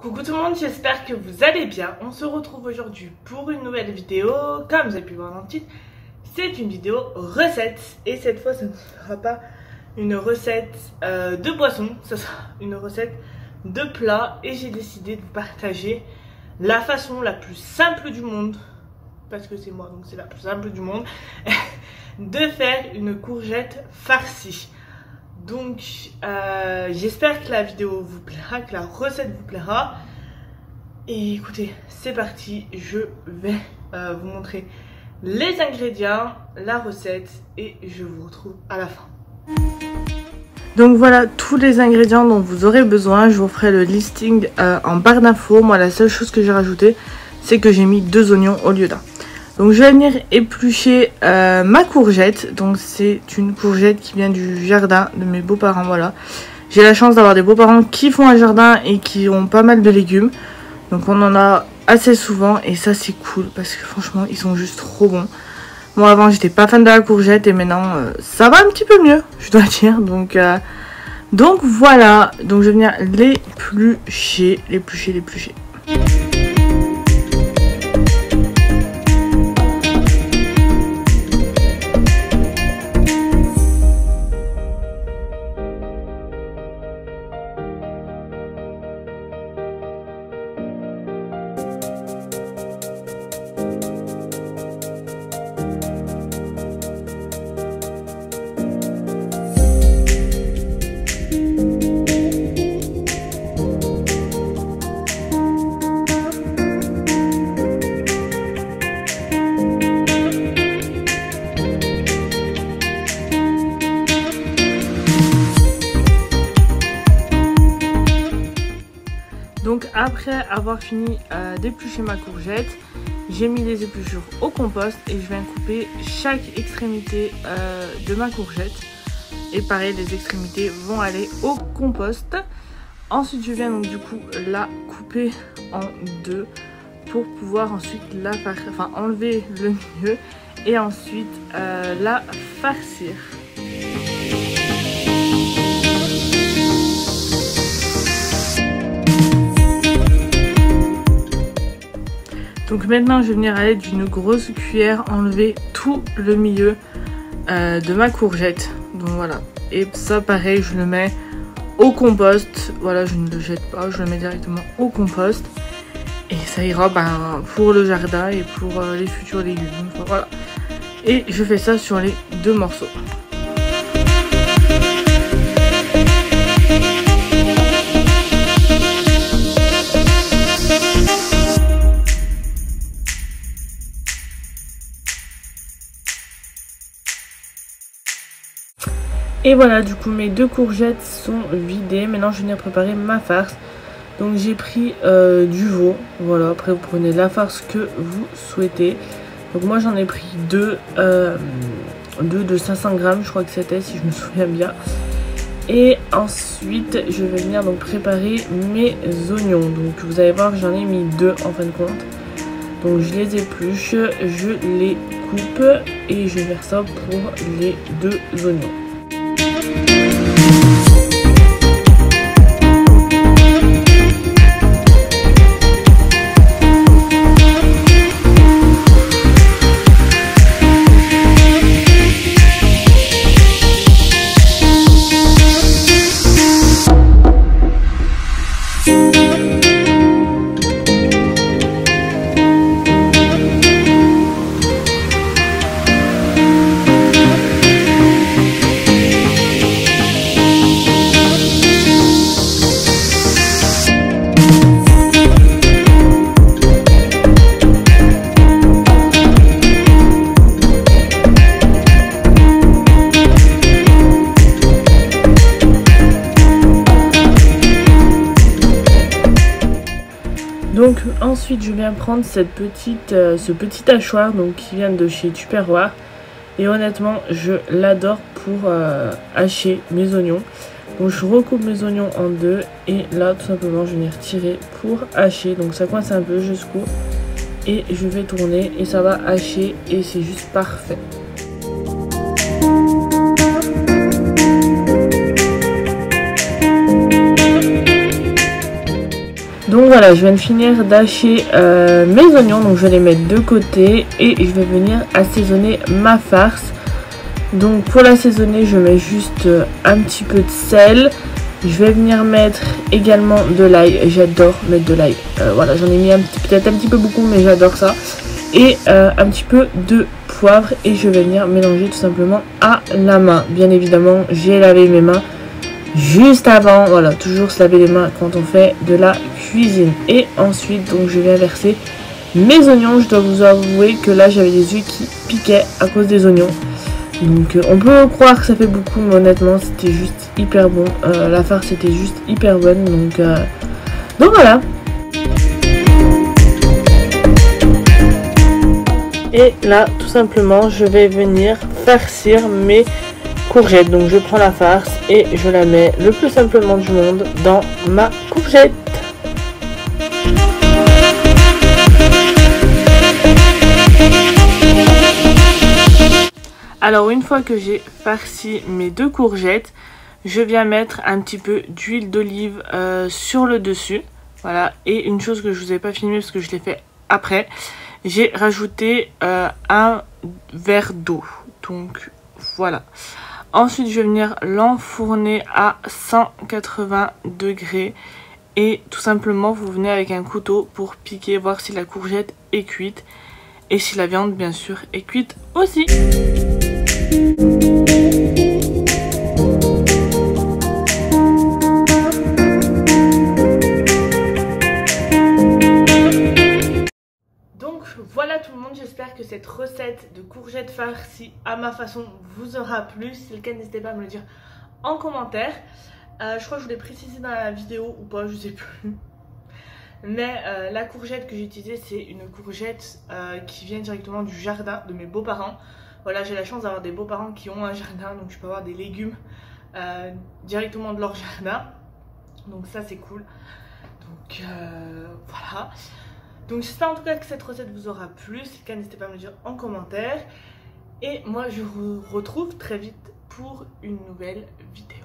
Coucou tout le monde, j'espère que vous allez bien. On se retrouve aujourd'hui pour une nouvelle vidéo. Comme vous avez pu voir dans le titre, c'est une vidéo recette. Et cette fois, ce ne sera pas une recette de poisson, ce sera une recette de plat. Et j'ai décidé de vous partager la façon la plus simple du monde, parce que c'est moi, donc c'est la plus simple du monde, de faire une courgette farcie. Donc j'espère que la vidéo vous plaira, que la recette vous plaira. Et écoutez, c'est parti, je vais vous montrer les ingrédients, la recette et je vous retrouve à la fin. Donc voilà tous les ingrédients dont vous aurez besoin. Je vous ferai le listing en barre d'infos. Moi la seule chose que j'ai rajouté, c'est que j'ai mis 2 oignons au lieu d'un. Donc je vais venir éplucher ma courgette. Donc c'est une courgette qui vient du jardin de mes beaux-parents, voilà. J'ai la chance d'avoir des beaux-parents qui font un jardin et qui ont pas mal de légumes. Donc on en a assez souvent et ça c'est cool parce que franchement ils sont juste trop bons. Moi avant j'étais pas fan de la courgette et maintenant ça va un petit peu mieux, je dois dire. Donc voilà, donc je vais venir l'éplucher. Donc après avoir fini d'éplucher ma courgette, j'ai mis les épluchures au compost et je viens couper chaque extrémité de ma courgette. Et pareil, les extrémités vont aller au compost. Ensuite je viens donc du coup la couper en deux pour pouvoir ensuite enlever le milieu et ensuite la farcir. Donc maintenant je vais venir aller d'une grosse cuillère enlever tout le milieu de ma courgette. Donc voilà. Et ça pareil je le mets au compost. Voilà, je ne le jette pas, je le mets directement au compost. Et ça ira pour le jardin et pour les futurs légumes. Enfin, voilà. Et je fais ça sur les 2 morceaux. Et voilà, du coup mes 2 courgettes sont vidées. Maintenant je vais venir préparer ma farce. Donc j'ai pris du veau. Voilà, après vous prenez la farce que vous souhaitez. Donc moi j'en ai pris 2 de 500 grammes, je crois que c'était, si je me souviens bien. Et ensuite je vais venir donc préparer mes oignons. Donc vous allez voir, j'en ai mis 2 en fin de compte. Donc je les épluche, je les coupe et je vais faire ça pour les 2 oignons. Donc ensuite je viens prendre ce petit hachoir donc, qui vient de chez Tupperware. Et honnêtement je l'adore pour hacher mes oignons. Donc je recoupe mes oignons en 2 et là tout simplement je vais venir tirer pour hacher. Donc ça coince un peu jusqu'au et je vais tourner et ça va hacher et c'est juste parfait. Donc voilà, je viens de finir d'hacher mes oignons, donc je vais les mettre de côté et je vais venir assaisonner ma farce. Donc pour l'assaisonner, je mets juste un petit peu de sel. Je vais venir mettre également de l'ail, j'adore mettre de l'ail. Voilà, j'en ai mis peut-être un petit peu beaucoup, mais j'adore ça. Et un petit peu de poivre et je vais venir mélanger tout simplement à la main. Bien évidemment, j'ai lavé mes mains juste avant, voilà, toujours se laver les mains quand on fait de la cuisine. Et ensuite, donc je viens verser mes oignons. Je dois vous avouer que là, j'avais les yeux qui piquaient à cause des oignons. Donc on peut croire que ça fait beaucoup, mais honnêtement, c'était juste hyper bon. La farce était juste hyper bonne, donc voilà. Et là, tout simplement, je vais venir farcir mes courgettes. Donc je prends la farce et je la mets le plus simplement du monde dans ma courgette. Alors une fois que j'ai farci mes 2 courgettes, je viens mettre un petit peu d'huile d'olive sur le dessus. Voilà, et une chose que je vous ai pas filmé parce que je l'ai fait après, j'ai rajouté un verre d'eau. Donc voilà. Ensuite, je vais venir l'enfourner à 180 degrés. Et tout simplement, vous venez avec un couteau pour piquer, voir si la courgette est cuite. Et si la viande, bien sûr, est cuite aussi. Donc voilà tout le monde, j'espère que cette recette de courgettes farcies à ma façon vous aura plu. Si c'est le cas, n'hésitez pas à me le dire en commentaire. Je crois que je vous l'ai précisé dans la vidéo ou pas, je sais plus. Mais la courgette que j'ai utilisée, c'est une courgette qui vient directement du jardin de mes beaux-parents. Voilà, j'ai la chance d'avoir des beaux-parents qui ont un jardin, donc je peux avoir des légumes directement de leur jardin. Donc ça c'est cool. Donc voilà. Donc j'espère en tout cas que cette recette vous aura plu. Si c'est le cas, n'hésitez pas à me le dire en commentaire. Et moi je vous retrouve très vite pour une nouvelle vidéo.